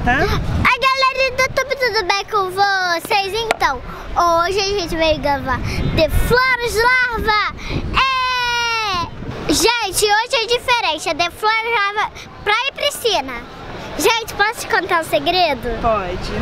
tá? Ai, galera do YouTube, tudo bem com vocês? Então, hoje a gente veio gravar The Flores Lava. Gente, hoje é diferente, é The Flores Lava praia e piscina. Gente, posso te contar um segredo? Pode.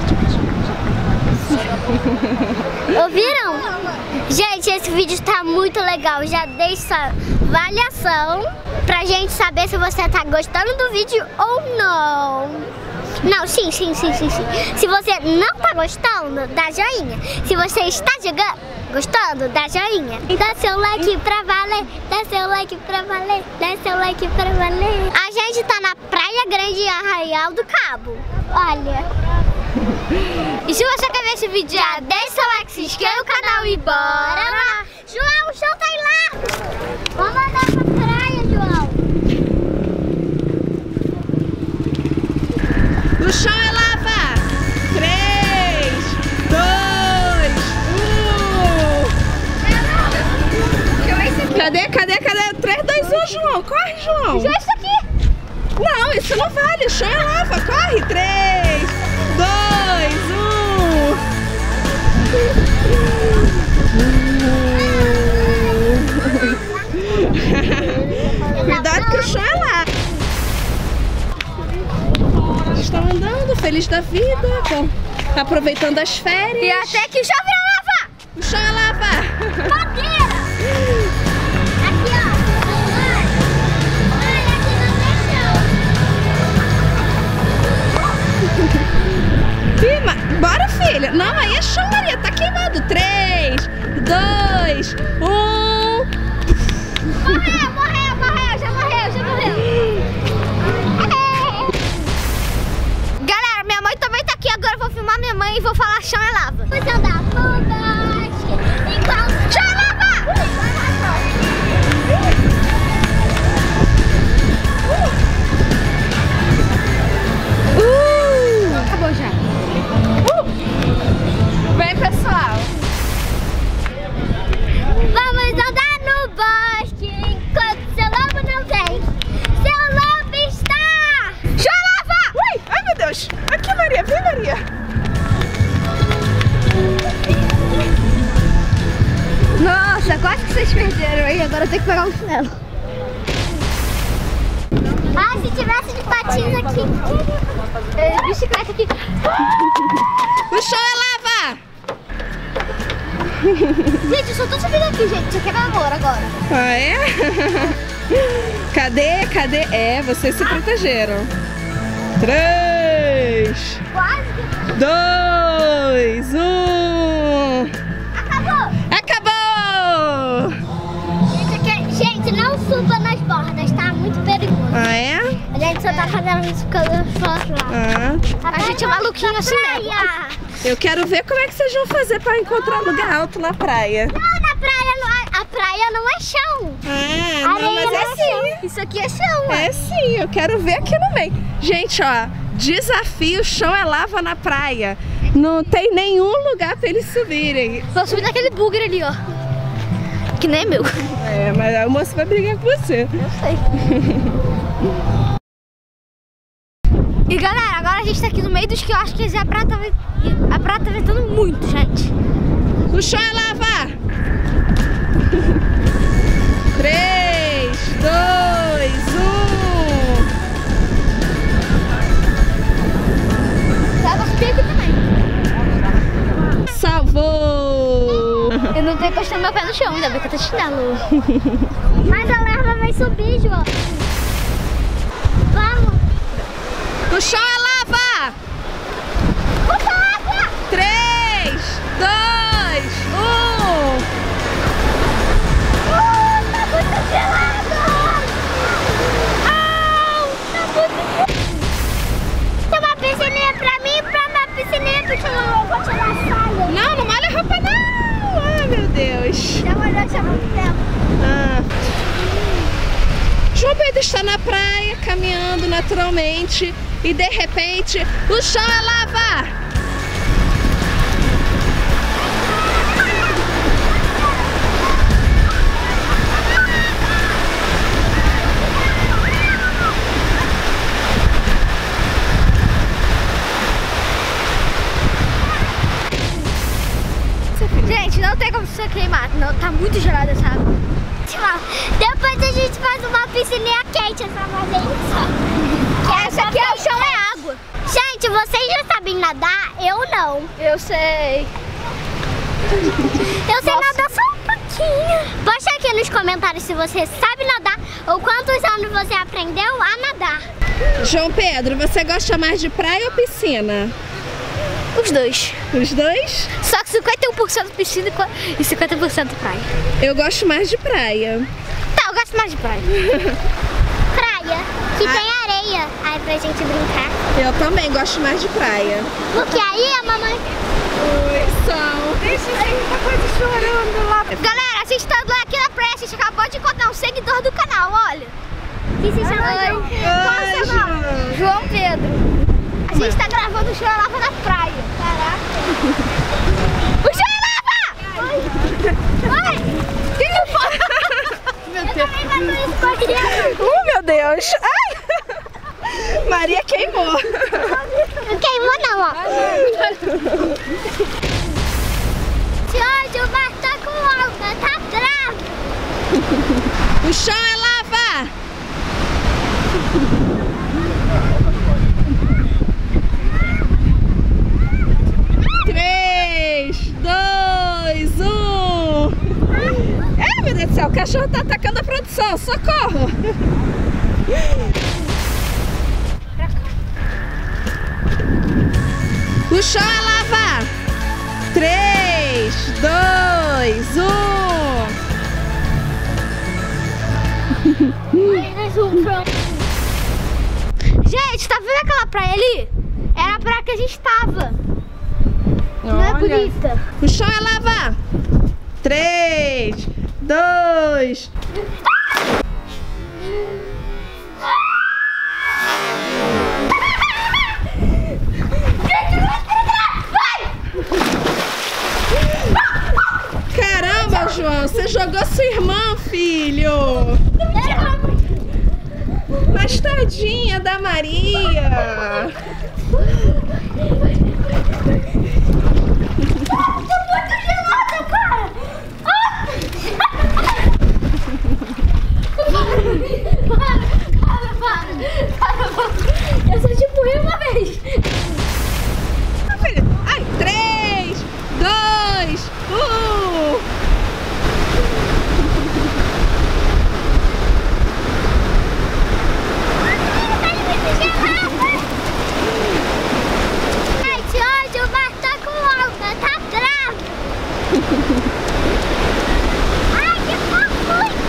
Ouviram? Gente, esse vídeo tá muito legal. Já deixa avaliação pra gente saber se você tá gostando do vídeo ou não. Não, sim. Se você não tá gostando, dá joinha. Se você está gostando, dá joinha. Dá seu like pra valer, dá seu like pra valer, dá seu like pra valer. A gente tá na Praia Grande em Arraial do Cabo. Olha. E se você quer ver esse vídeo, já deixa seu like, se inscreve no canal e bora lá. João, o show tá aí lá. Vamos andar pra praia, João. O chão é lava. 3, 2, 1. Cadê? 3, 2, 1, João. Corre, João. Já isso aqui. Não, isso não vale. O chão é lava. Corre. 3, 2, 1. Cuidado que o chão é lava. Estão andando, feliz da vida, aproveitando as férias. E até que o chão virou lava. O chão é lava. Madeira. Aqui, ó. Olha, aqui não tem chão. Bora, filha. Não, aí é chão, Maria. Tá queimado. 3, 2, 1. Morreu. Já morreu. Galera, minha mãe também tá aqui. Agora eu vou filmar minha mãe e vou falar chão é lava. Vamos andar no bosque enquanto chão é lava. Acabou já. Vem, pessoal. Vamos andar no bosque enquanto seu lobo não vem. Seu lobo está... Chão é lava! Ui, ai, meu Deus. Aqui, Maria. Vem, Maria. Nossa, quase que vocês perderam aí. Agora eu tenho que pegar um chinelo. Ah, se tivesse de patins aqui. Bicicleta aqui. O chão é lava. Gente, eu só tô subindo aqui, gente. Isso aqui é meu amor agora. Ah, é? Cadê? É, vocês se protegeram. 3, Quase. 2, 1. Acabou! Gente, não suba nas bordas, tá muito perigoso. Ah, é? A gente só tá fazendo isso porque eu sou lá. A gente é maluquinho assim mesmo. Eu quero ver como é que vocês vão fazer pra encontrar lugar alto na praia. Não, na praia não, a praia não é chão. Ah, não, Areia mas não é é sim. chão. Isso aqui é chão, ó. É sim, eu quero ver aqui no meio. Gente, ó, desafio chão é lava na praia. Não tem nenhum lugar pra eles subirem. Vou subir naquele bugre ali, ó. Que nem é meu. É, mas a moça vai brigar com você. Eu sei. E galera, agora a gente tá aqui no meio dos quiosques e a prata tá ventando muito, gente. O chão é lava! 3, 2, 1. Dá pra subir aqui também. Salvou! Eu não tô encostando meu pé no chão, ainda bem que eu tô de chinelo. Mas a larva vai subir, João. Vamos. O chão é lava! Puxa água! 3, 2, 1. Tá muito gelado! Tá muito gelado! Tem uma piscininha pra mim e pra uma piscininha pro João. Eu vou tirar a saia. Não, não molha a roupa não! Ai, meu Deus! Já molhou, já muito tempo. João Pedro está na praia, caminhando naturalmente e de repente o chão é lava! começa a queimar. Não, tá muito gelada essa água. Depois a gente faz uma piscininha quente, só fazer isso. Essa aqui é o chão, é água. Gente, vocês já sabem nadar? Eu não. Eu sei. Eu sei nadar só um pouquinho. Posta aqui nos comentários se você sabe nadar ou quantos anos você aprendeu a nadar. João Pedro, você gosta mais de praia ou piscina? Os dois. Os dois? Só que 51% piscina e 50% praia. Eu gosto mais de praia. Tá, eu gosto mais de praia. Praia, que tem areia aí pra gente brincar. Eu também gosto mais de praia. Porque aí a mamãe... Oi, São. Deixa essa coisa chorando lá. Galera, a gente tá aqui na praia, a gente acabou de encontrar um seguidor do canal, olha. Que se chama João. Qual é o seu nome? João Pedro. A gente tá gravando o Show é Lava na praia. Caraca. O Show é Lava! Oi! Que que foi? Eu também faço isso. Meu Deus. Ai. Maria queimou. Não queimou não, ó. Hoje o mar tá com onda, tá bravo. O chão é lava. 3, 2, 1. Ai, meu Deus do céu, o cachorro tá atacando a produção, socorro. O chão é lava. 3, 2, 1. Gente, tá vendo aquela praia ali? Era a praia que a gente tava. Não é bonita? O chão é lava. 3, 2. Caramba, João, você jogou sua irmã, filho. Mas tadinha da Maria. Eu só te empurrei uma vez. Ai, 3, 2, 1. Gente, hoje o mar tá com onda, tá bravo. Ai, que fofinho.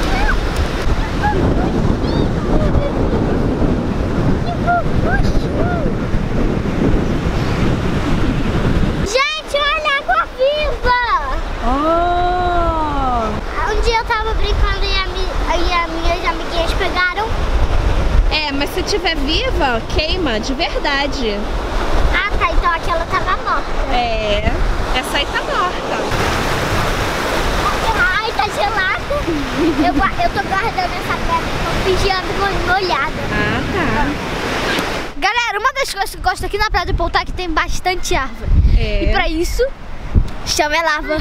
Gente, olha a água viva! Oh. Um dia eu tava brincando e as minhas amiguinhas pegaram. É, mas se tiver viva, queima de verdade. Ah, tá, então aquela tava morta. É, essa aí tá morta. Ai, tá gelada. Eu tô guardando essa pedra pra fingir a molhada. Ah, tá. Galera, uma das coisas que eu gosto aqui na Praia de Poutá é que tem bastante árvore. É. E pra isso, chama é lava.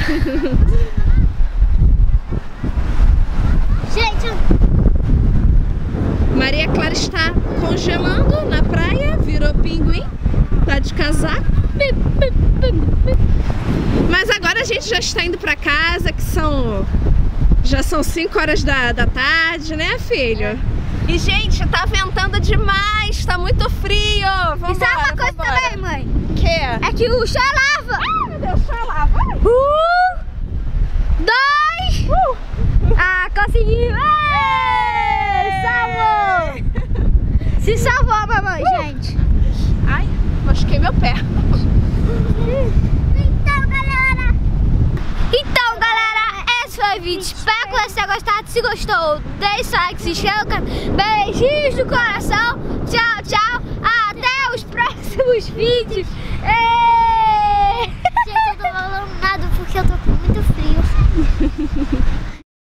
Gente, Maria Clara está congelando na praia, virou pinguim, tá de casaco. Mas agora a gente já está indo pra casa, que já são 5 horas da tarde, né, filho? E, gente, tá ventando demais, tá muito frio. Vambora, E sabe uma coisa também, mãe? Que? É que o chão é lava. Ai, meu Deus, vai lá, vai. 2. Ah, conseguiu. Salvou. Se salvou, mamãe, gente. Ai, machuquei meu pé. Então, galera, esse foi o vídeo. Espero que você tenha gostado. Se gostou, deixe seu like, se inscreva. Beijinhos do coração. Tchau, tchau. Até os próximos vídeos. Gente, eu tô falando nada porque eu tô com muito frio.